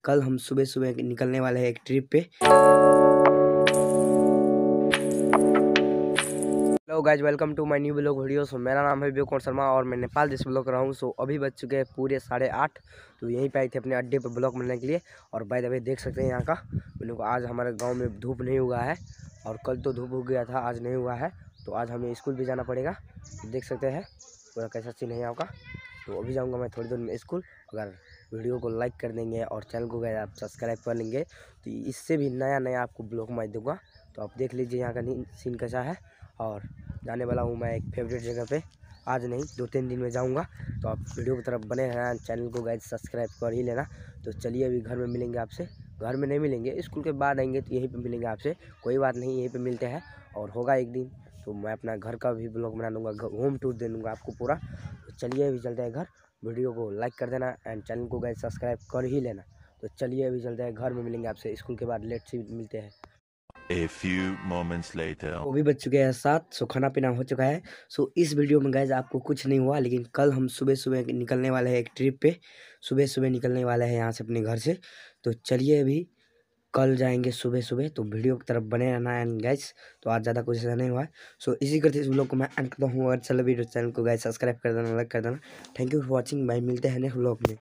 कल हम सुबह सुबह निकलने वाले हैं एक ट्रिप पे। Hello guys, welcome to my new blog video. So मेरा नाम है विवेक शर्मा और मैं नेपाल देश ब्लॉग रहा हूँ। सो अभी बज चुके हैं पूरे 8:30। तो यहीं पे आए थे अपने अड्डे पर ब्लॉग बनाने के लिए। और बाय द वे देख सकते हैं यहाँ का लोग, आज हमारे गांव में धूप नहीं हुआ है और कल तो धूप हो गया था, आज नहीं हुआ है। तो आज हमें स्कूल भी जाना पड़ेगा। देख सकते हैं पूरा कैसा सीन है यहाँ का। तो अभी जाऊँगा मैं थोड़ी देर में स्कूल। अगर वीडियो को लाइक कर देंगे और चैनल को आप सब्सक्राइब कर लेंगे तो इससे भी नया आपको ब्लॉग मैं दूँगा। तो आप देख लीजिए यहाँ का सीन कैसा है। और जाने वाला हूँ मैं एक फेवरेट जगह पे, आज नहीं 2-3 दिन में जाऊँगा। तो आप वीडियो की तरफ बने रहना, चैनल को गाइस सब्सक्राइब कर ही लेना। तो चलिए अभी घर में मिलेंगे आपसे। घर में नहीं मिलेंगे, स्कूल के बाद आएंगे तो यहीं पे मिलेंगे आपसे। कोई बात नहीं, यहीं पे मिलते हैं। और होगा एक दिन तो मैं अपना घर का भी ब्लॉग बना दूँगा, होम टूर दे दूँगा आपको पूरा। तो चलिए अभी चलते हैं घर। वीडियो को लाइक कर देना एंड चैनल को गाइस सब्सक्राइब कर ही लेना। तो चलिए अभी चलते हैं घर में, मिलेंगे आपसे स्कूल के बाद। लेट से मिलते हैं। A few moments later. वो भी बज चुके हैं 7। सो खाना पीना हो चुका है। सो इस वीडियो में गाइज आपको कुछ नहीं हुआ, लेकिन कल हम सुबह सुबह निकलने वाले हैं एक ट्रिप पे। सुबह सुबह निकलने वाले हैं यहाँ से अपने घर से। तो चलिए अभी कल जाएंगे सुबह सुबह। तो वीडियो की तरफ बने रहना एंड गाइज। तो आज ज़्यादा कुछ ऐसा नहीं हुआ है। सो इसी करते इस व्लॉग को मैं एंड करता हूँ। अगर चलो वीडियो चैनल को गाइज सब्सक्राइब कर देना, लाइक कर देना। Thank you for watching. भाई मिलते हैं नेक्स्ट व्लॉग में।